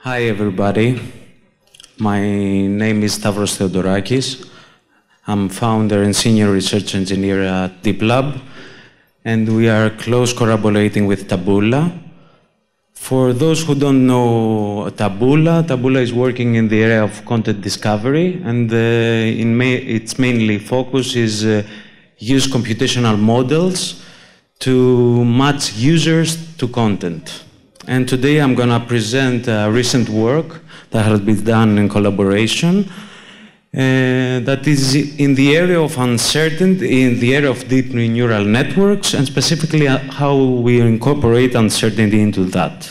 Hi, everybody. My name is Stavros Theodoraki. I'm founder and senior research engineer at DeepLab, and we are close collaborating with Taboola. For those who don't know Taboola is working in the area of content discovery, and its mainly focus is use computational models to match users to content. And today I'm going to present recent work that has been done in collaboration that is in the area of uncertainty, in the area of deep neural networks, and specifically how we incorporate uncertainty into that.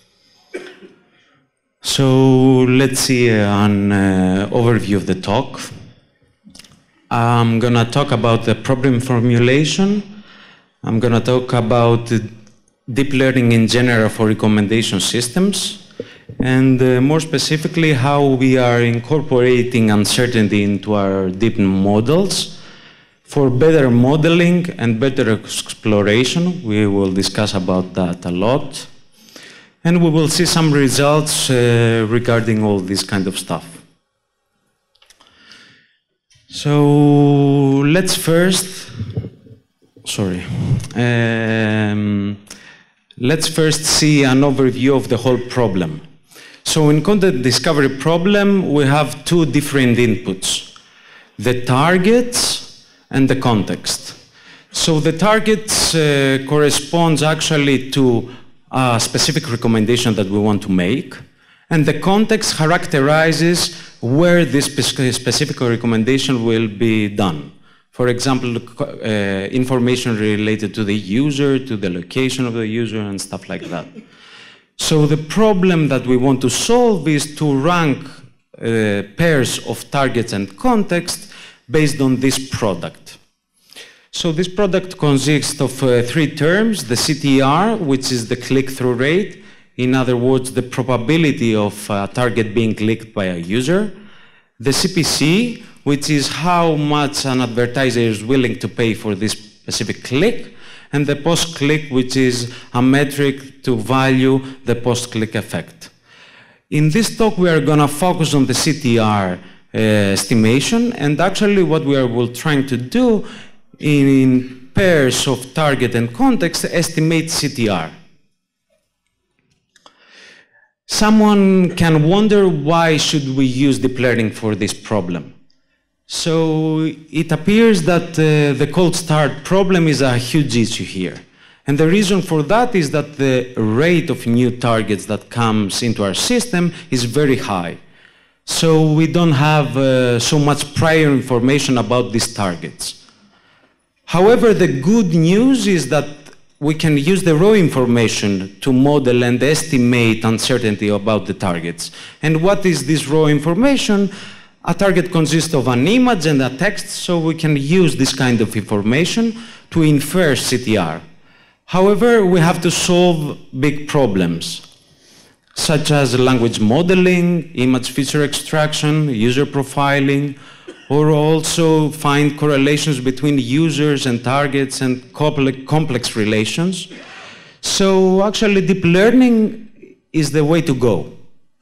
So let's see an overview of the talk. I'm going to talk about the problem formulation. I'm going to talk about deep learning in general for recommendation systems, and more specifically, how we are incorporating uncertainty into our deep models for better modeling and better exploration. We will discuss about that a lot. And we will see some results regarding all this kind of stuff. So let's first, let's first see an overview of the whole problem. So in content discovery problem, we have two different inputs, the targets and the context. So the targets corresponds actually to a specific recommendation that we want to make, and the context characterizes where this specific recommendation will be done. For example, information related to the user, to the location of the user, and stuff like that. So the problem that we want to solve is to rank pairs of targets and context based on this product. So this product consists of three terms: the CTR, which is the click-through rate, in other words, the probability of a target being clicked by a user; the CPC, which is how much an advertiser is willing to pay for this specific click; and the post-click, which is a metric to value the post-click effect. In this talk, we are going to focus on the CTR estimation, and actually what we are trying to do in pairs of target and context, estimate CTR. Someone can wonder, why should we use deep learning for this problem? So it appears that the cold start problem is a huge issue here. And the reason for that is that the rate of new targets that comes into our system is very high. So we don't have so much prior information about these targets. However, the good news is that we can use the raw information to model and estimate uncertainty about the targets. And what is this raw information? A target consists of an image and a text, so we can use this kind of information to infer CTR. However, we have to solve big problems, such as language modeling, image feature extraction, user profiling, or also find correlations between users and targets and complex relations. So actually, deep learning is the way to go.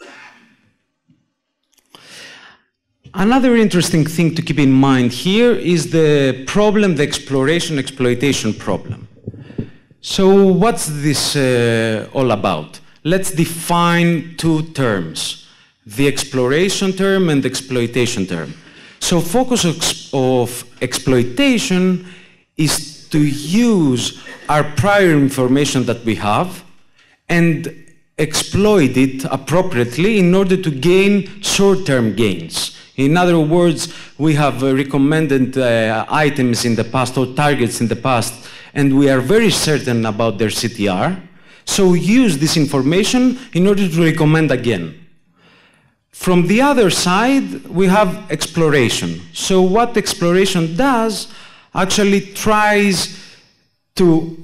Another interesting thing to keep in mind here is the problem, the exploration-exploitation problem. So what's this all about? Let's define two terms, the exploration term and the exploitation term. So focus of exploitation is to use our prior information that we have and exploit it appropriately in order to gain short-term gains. In other words, we have recommended items in the past or targets in the past, and we are very certain about their CTR. So we use this information in order to recommend again. From the other side, we have exploration. So what exploration does actually tries to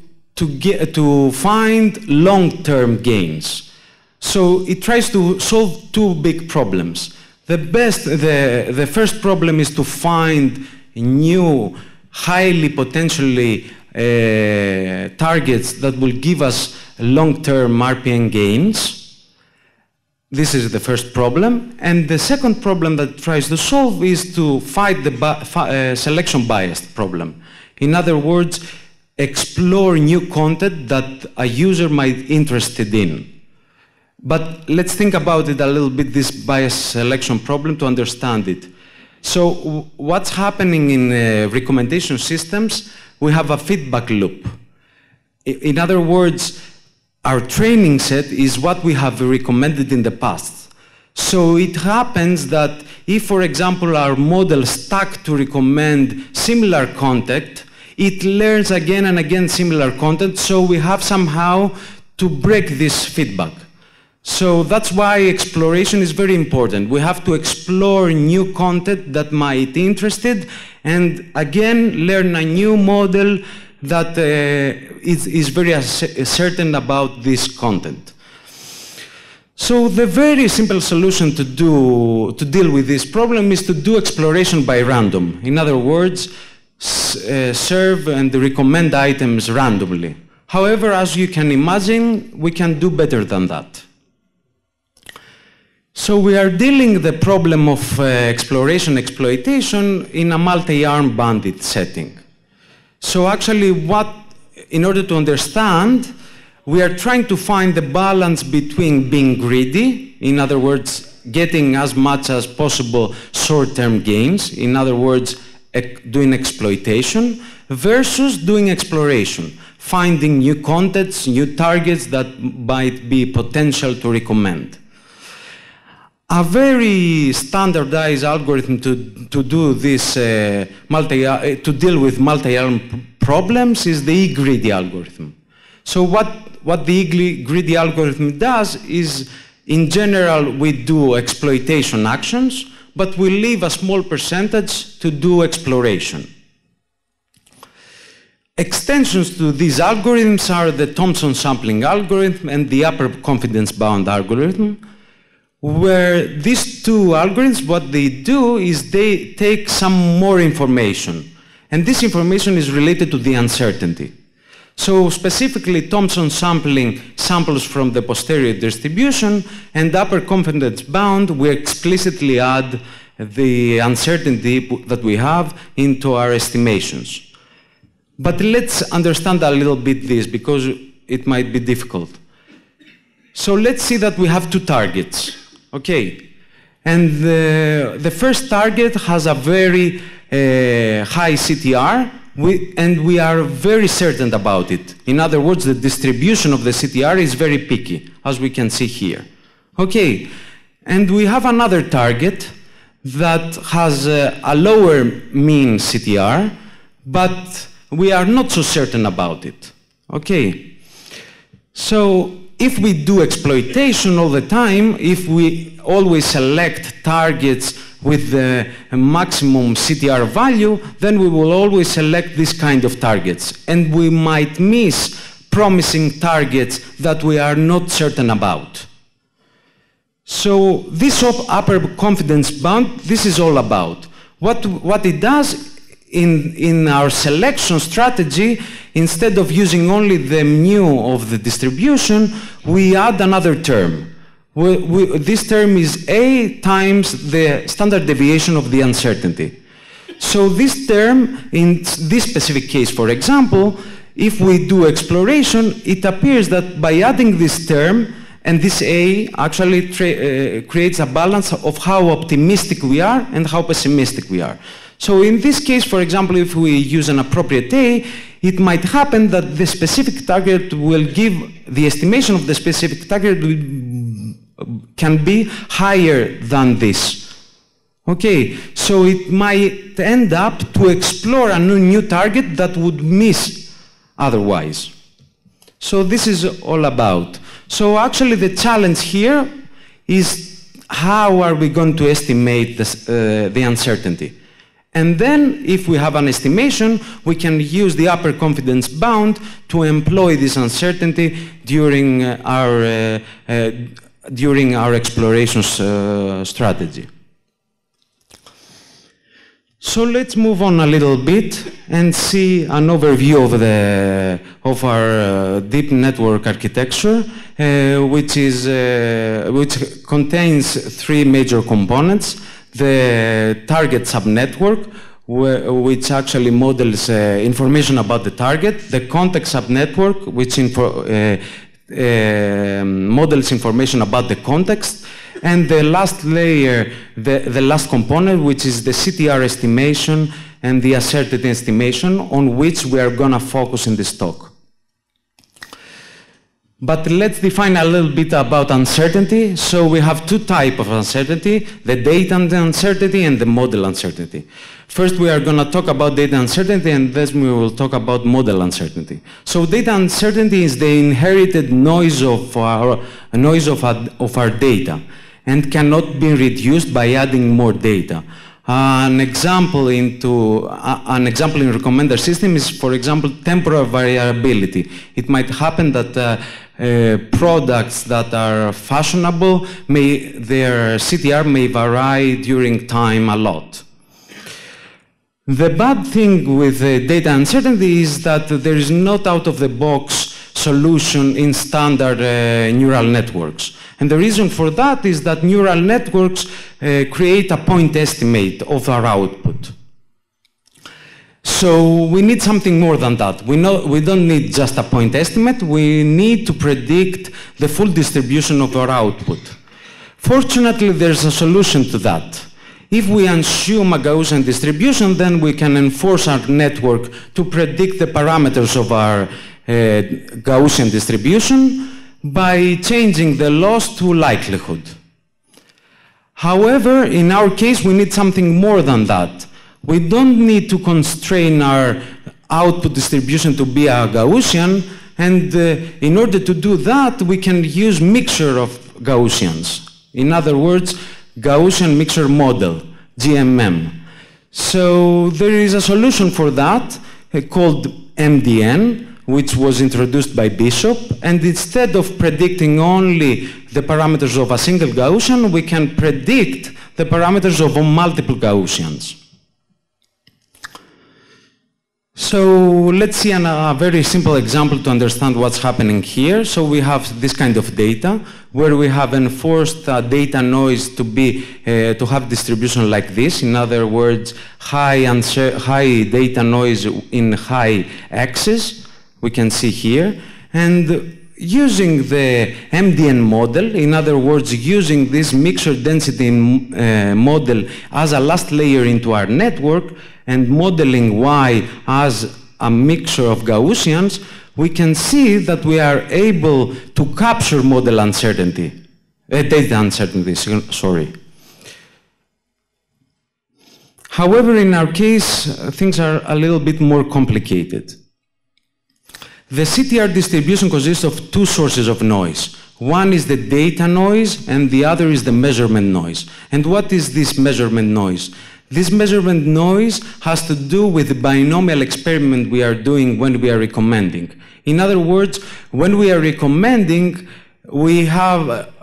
find long-term gains. So it tries to solve two big problems. The first problem is to find new, highly potentially targets that will give us long-term RPN gains. This is the first problem. And the second problem that it tries to solve is to fight the selection bias problem. In other words, explore new content that a user might be interested in. But let's think about it a little bit, this bias selection problem, to understand it. So what's happening in recommendation systems, we have a feedback loop. In other words, our training set is what we have recommended in the past. So it happens that if, for example, our model stuck to recommend similar content, it learns again and again similar content, so we have somehow to break this feedback. So that's why exploration is very important. We have to explore new content that might be interested, and again learn a new model that is very certain about this content. So the very simple solution to deal with this problem is to do exploration by random. In other words, serve and recommend items randomly. However, as you can imagine, we can do better than that. So we are dealing the problem of exploration exploitation in a multi-arm bandit setting. So actually in order to understand, we are trying to find the balance between being greedy, in other words, getting as much as possible short-term gains, in other words, doing exploitation, versus doing exploration, finding new contents, new targets that might be potential to recommend. A very standardized algorithm to do this to deal with multi-arm problems is the E-greedy algorithm. So what the E-greedy algorithm does is, in general, we do exploitation actions, but we leave a small percentage to do exploration. Extensions to these algorithms are the Thompson sampling algorithm and the upper confidence bound algorithm, where these two algorithms, what they do is they take some more information. And this information is related to the uncertainty. So specifically, Thompson sampling samples from the posterior distribution, and upper confidence bound, we explicitly add the uncertainty that we have into our estimations. But let's understand a little bit this, because it might be difficult. So let's see that we have two targets. Okay, and the first target has a very high CTR, and we are very certain about it. In other words, the distribution of the CTR is very picky, as we can see here. Okay, and we have another target that has a lower mean CTR, but we are not so certain about it. Okay, so if we do exploitation all the time, if we always select targets with the maximum CTR value, then we will always select this kind of targets. And we might miss promising targets that we are not certain about. So this upper confidence bound, this is all about. What it does in our selection strategy, instead of using only the mu of the distribution, we add another term. This term is A times the standard deviation of the uncertainty. So this term, in this specific case, for example, if we do exploration, it appears that by adding this term, and this A actually creates a balance of how optimistic we are and how pessimistic we are. So in this case, for example, if we use an appropriate A, it might happen that the specific target will give, the estimation of the specific target can be higher than this. Okay, so it might end up to explore a new target that would miss otherwise. So this is all about. So actually the challenge here is how are we going to estimate this, the uncertainty? And then, if we have an estimation, we can use the upper confidence bound to employ this uncertainty during our exploration strategy. So let's move on a little bit and see an overview of our deep network architecture, which contains three major components: the target subnetwork, which actually models information about the target; the context subnetwork, which models information about the context; and the last layer, the last component, which is the CTR estimation and the asserted estimation, on which we are going to focus in this talk. But let's define a little bit about uncertainty. So we have two types of uncertainty: the data uncertainty and the model uncertainty. First, we are going to talk about data uncertainty, and then we will talk about model uncertainty. So data uncertainty is the inherited noise of our data, and cannot be reduced by adding more data. An example in recommender system is, for example, temporal variability. It might happen that products that are fashionable, their CTR may vary during time a lot. The bad thing with data uncertainty is that there is not out-of-the-box solution in standard neural networks. And the reason for that is that neural networks create a point estimate of our output. So we need something more than that. We don't need just a point estimate. We need to predict the full distribution of our output. Fortunately, there's a solution to that. If we assume a Gaussian distribution, then we can enforce our network to predict the parameters of our Gaussian distribution by changing the loss to likelihood. However, in our case, we need something more than that. We don't need to constrain our output distribution to be a Gaussian, and in order to do that, we can use mixture of Gaussians. In other words, Gaussian mixture model, GMM. So there is a solution for that called MDN, which was introduced by Bishop, and instead of predicting only the parameters of a single Gaussian, we can predict the parameters of multiple Gaussians. So let's see a very simple example to understand what's happening here. So we have this kind of data where we have enforced data noise to have distribution like this. In other words, high data noise in high axis. We can see here. And using the MDN model, in other words, using this mixture density model as a last layer into our network, and modeling Y as a mixture of Gaussians, we can see that we are able to capture model uncertainty, data uncertainty, sorry. However, in our case, things are a little bit more complicated. The CTR distribution consists of two sources of noise. One is the data noise, and the other is the measurement noise. And what is this measurement noise? This measurement noise has to do with the binomial experiment we are doing when we are recommending. In other words, when we are recommending, we have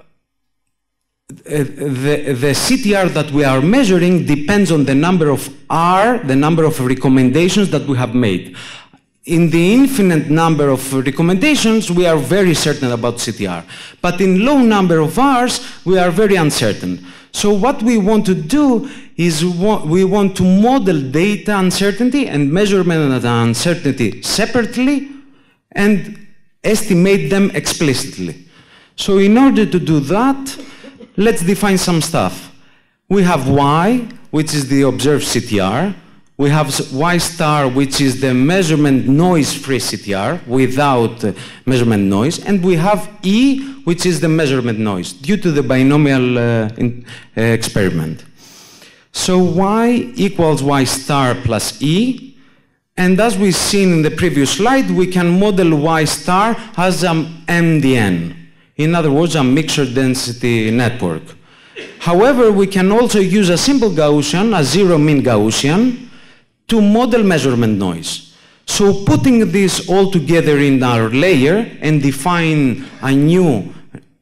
the CTR that we are measuring depends on the number of the number of recommendations that we have made. In the infinite number of recommendations, we are very certain about CTR. But in low number of Rs, we are very uncertain. So what we want to do is we want to model data uncertainty and measurement uncertainty separately and estimate them explicitly. So in order to do that, let's define some stuff. We have Y, which is the observed CTR. We have Y star, which is the measurement noise-free CTR without measurement noise. And we have E, which is the measurement noise due to the binomial experiment. So Y equals Y star plus E. And as we've seen in the previous slide, we can model Y star as an MDN. In other words, a mixture density network. However, we can also use a simple Gaussian, a zero mean Gaussian, to model measurement noise. So putting this all together in our layer and define a new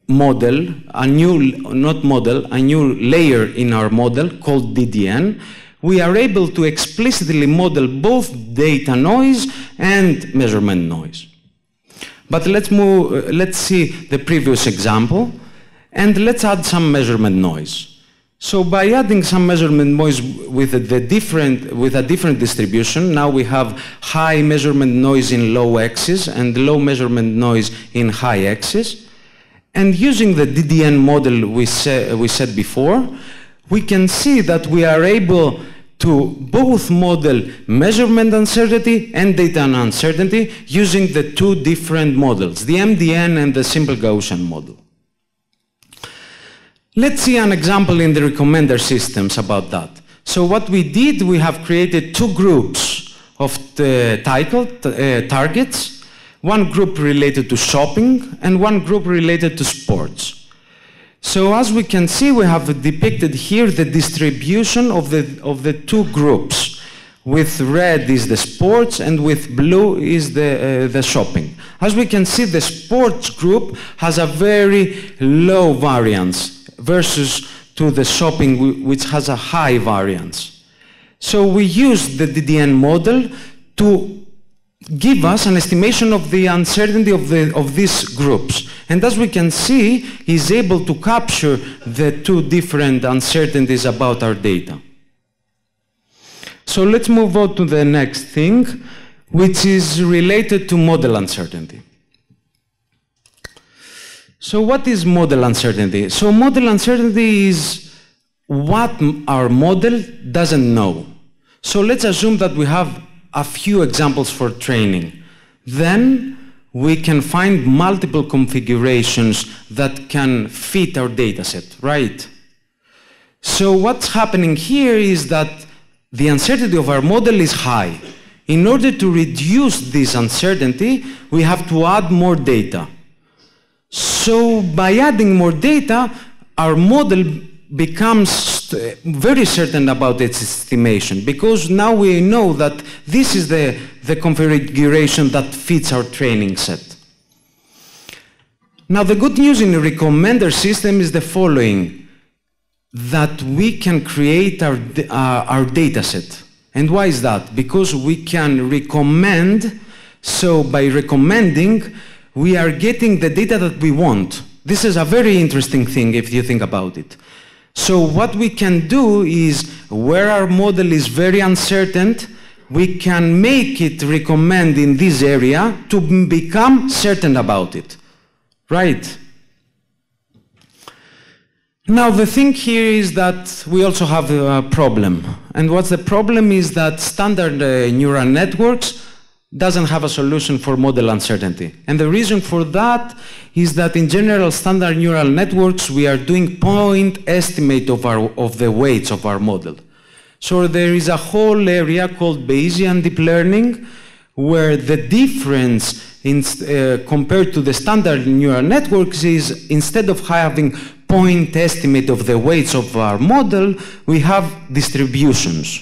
model, a new layer in our model called DDN, we are able to explicitly model both data noise and measurement noise. But let's see the previous example, and let's add some measurement noise. So by adding some measurement noise with a different distribution, now we have high measurement noise in low axis and low measurement noise in high axis. And using the DDN model we said before, we can see that we are able to both model measurement uncertainty and data uncertainty using the two different models, the MDN and the simple Gaussian model. Let's see an example in the recommender systems about that. So what we did, we have created two groups of the targets, one group related to shopping and one group related to sports. So as we can see, we have depicted here the distribution of the two groups. With red is the sports and with blue is the shopping. As we can see, the sports group has a very low variance versus to the shopping, which has a high variance. So we use the DDN model to give us an estimation of the uncertainty of these groups. And as we can see, is able to capture the two different uncertainties about our data. So let's move on to the next thing, which is related to model uncertainty. So what is model uncertainty? So model uncertainty is what our model doesn't know. So let's assume that we have a few examples for training. Then we can find multiple configurations that can fit our data set, right? So what's happening here is that the uncertainty of our model is high. In order to reduce this uncertainty, we have to add more data. So by adding more data, our model becomes very certain about its estimation, because now we know that this is the configuration that fits our training set. Now the good news in a recommender system is the following, that we can create our data set. And why is that? Because we can recommend, so by recommending, we are getting the data that we want. This is a very interesting thing if you think about it. So what we can do is, where our model is very uncertain, we can make it recommend in this area to become certain about it, right? Now the thing here is that we also have a problem. And what's the problem is that standard neural networks doesn't have a solution for model uncertainty. And the reason for that is that in general standard neural networks we are doing point estimate of the weights of our model. So there is a whole area called Bayesian deep learning where the difference compared to the standard neural networks is, instead of having point estimate of the weights of our model, we have distributions.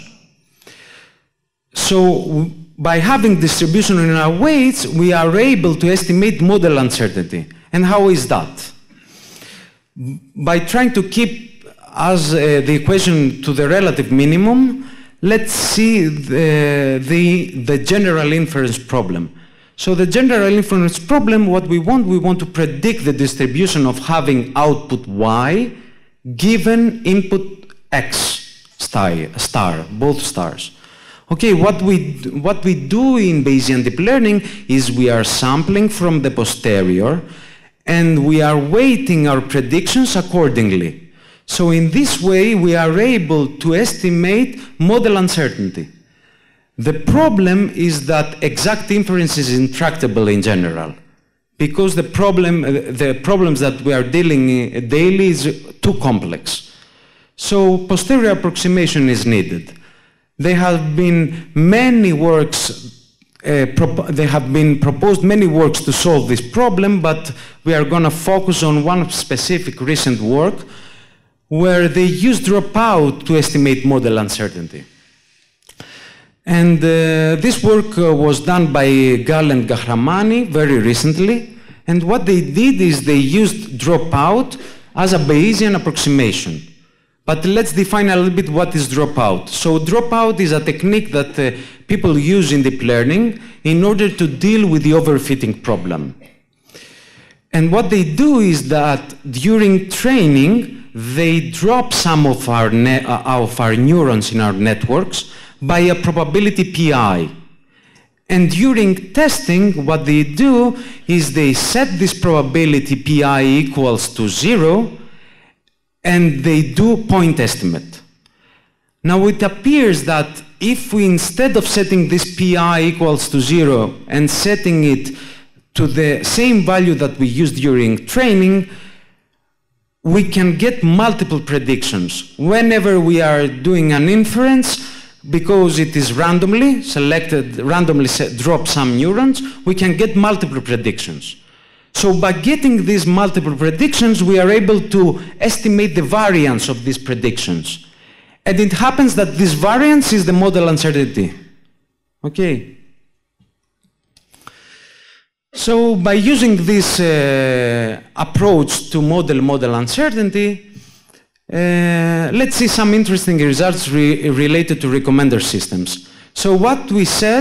So by having distribution in our weights, we are able to estimate model uncertainty. And how is that? By trying to keep the equation to the relative minimum, let's see the general inference problem. So the general inference problem, what we want to predict the distribution of having output y given input x star, both stars. Okay, what we do in Bayesian deep learning is we are sampling from the posterior and we are weighting our predictions accordingly. So in this way, we are able to estimate model uncertainty. The problem is that exact inference is intractable in general, because the problems that we are dealing daily is too complex. So posterior approximation is needed. There have been many works, there have been proposed many works to solve this problem, but we are going to focus on one specific recent work where they use dropout to estimate model uncertainty. And this work was done by Gal and Gahramani very recently. And what they did is they used dropout as a Bayesian approximation. But let's define a little bit what is dropout. So dropout is a technique that people use in deep learning in order to deal with the overfitting problem. And what they do is that during training, they drop some of our neurons in our networks by a probability pi. And during testing, what they do is they set this probability pi equals to 0, and they do point estimate. Now it appears that if we, instead of setting this pi equals to 0 and setting it to the same value that we used during training, we can get multiple predictions. Whenever we are doing an inference, because it is randomly selected, drop some neurons, we can get multiple predictions. So by getting these multiple predictions, we are able to estimate the variance of these predictions. And it happens that this variance is the model uncertainty. Okay. So by using this approach to model uncertainty, let's see some interesting results related to recommender systems. So what we said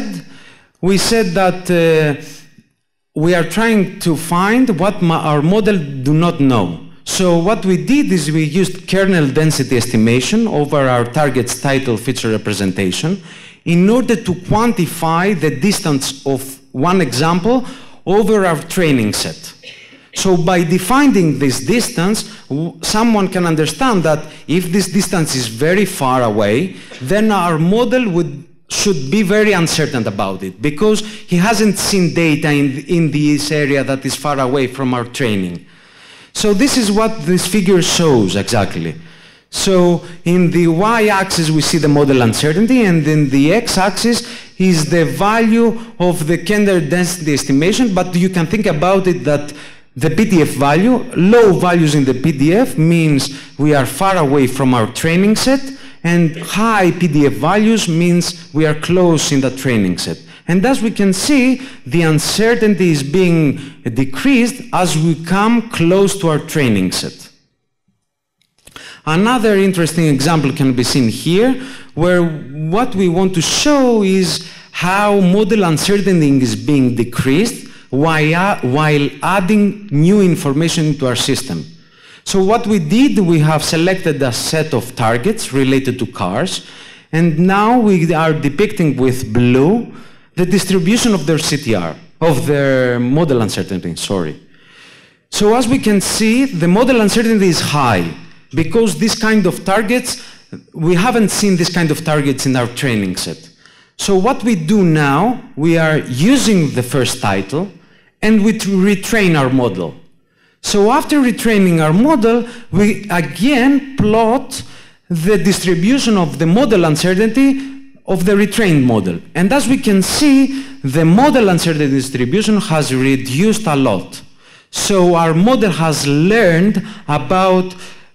that we are trying to find what our model do not know. So what we did is we used kernel density estimation over our target's title feature representation in order to quantify the distance of one example over our training set. So by defining this distance, someone can understand that if this distance is very far away, then our model should be very uncertain about it, because he hasn't seen data in this area that is far away from our training. So this is what this figure shows exactly. So in the y-axis we see the model uncertainty, and in the x-axis is the value of the kernel density estimation, but you can think about it that the PDF value, low values in the PDF means we are far away from our training set, and high PDF values means we are close in the training set. And as we can see, the uncertainty is being decreased as we come close to our training set. Another interesting example can be seen here, where what we want to show is how model uncertainty is being decreased while adding new information into our system. So what we did, we have selected a set of targets related to cars, and now we are depicting with blue the distribution of their CTR, of their model uncertainty, sorry. So as we can see, the model uncertainty is high, because this kind of targets, we haven't seen this kind of targets in our training set. So what we do now, we are using the first title, and we retrain our model. So after retraining our model, we again plot the distribution of the model uncertainty of the retrained model. And as we can see, the model uncertainty distribution has reduced a lot. So our model has learned about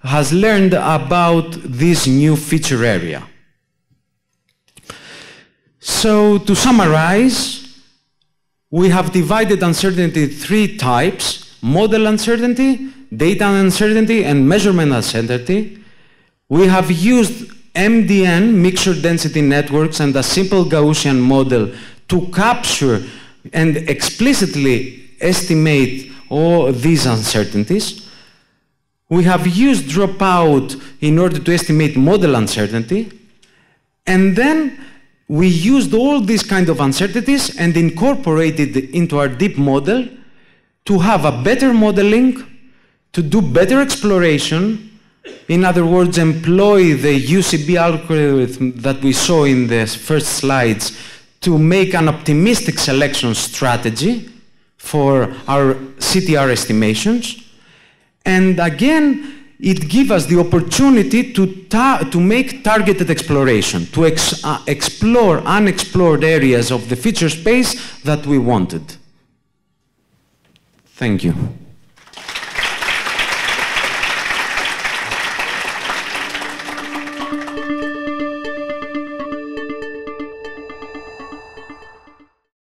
this new feature area. So to summarize, we have divided uncertainty in 3 types: model uncertainty, data uncertainty, and measurement uncertainty. We have used MDN, mixture density networks, and a simple Gaussian model to capture and explicitly estimate all these uncertainties. We have used dropout in order to estimate model uncertainty. And then we used all these kind of uncertainties and incorporated into our deep model to have a better modeling, to do better exploration. In other words, employ the UCB algorithm that we saw in the first slides to make an optimistic selection strategy for our CTR estimations. And again, it gives us the opportunity to make targeted exploration, to explore unexplored areas of the feature space that we wanted. Thank you.